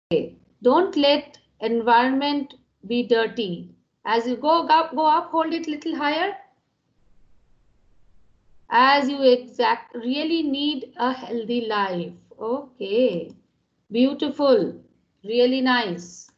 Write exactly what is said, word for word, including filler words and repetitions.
Okay. Don't let environment be dirty. As you go up, go up, hold it little higher. As you exact really need a healthy life. Okay. Beautiful. Really nice.